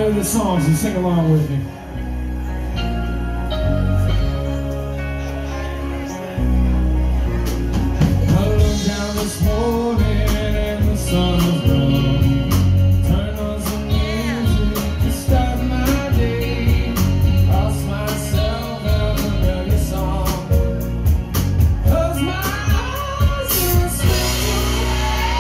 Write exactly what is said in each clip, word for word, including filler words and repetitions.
know the songs and sing along with me. I looked down this morning and the sun was gone. Turned on some music to start my day. Lost myself in a familiar song. Closed my eyes and slipped away.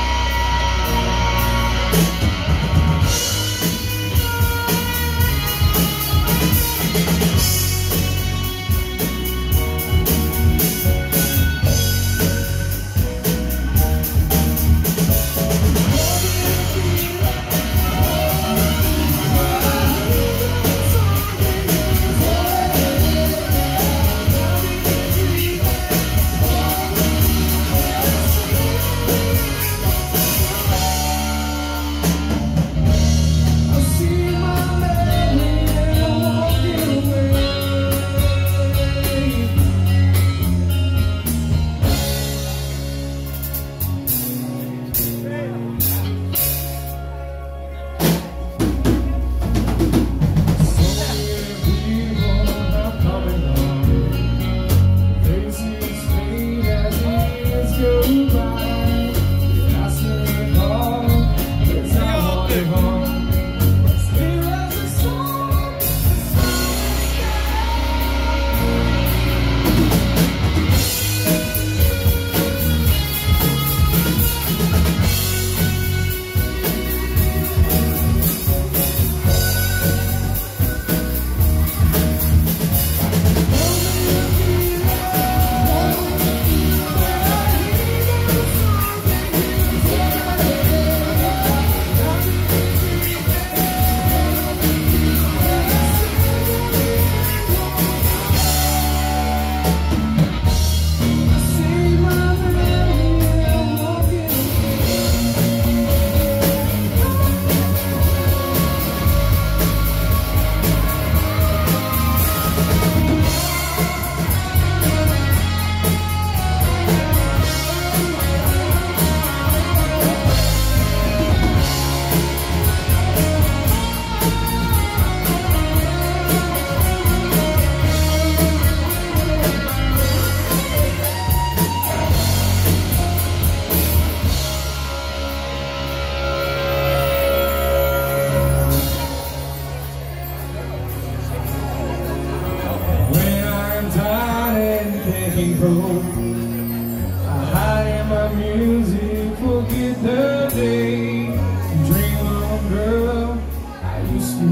I hide in my music, forget the day. Dream on, girl, I used to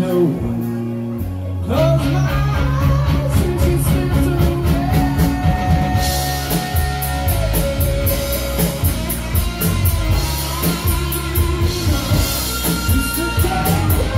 know. Close my eyes and she slips away. She slipped away.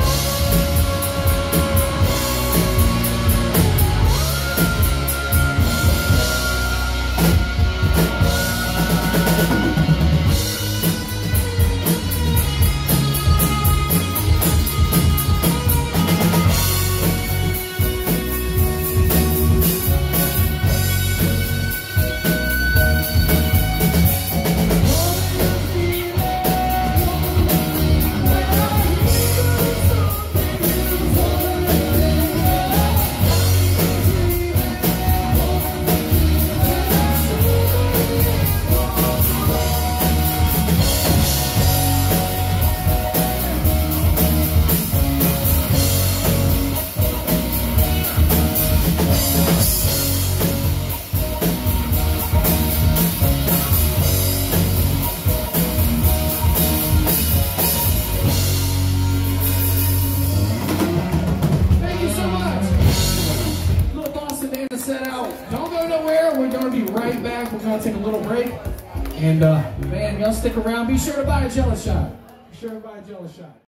Set out. Don't go nowhere. We're going to be right back. We're going to take a little break. And, uh, man, y'all stick around. Be sure to buy a Jello shot. Be sure to buy a Jello shot.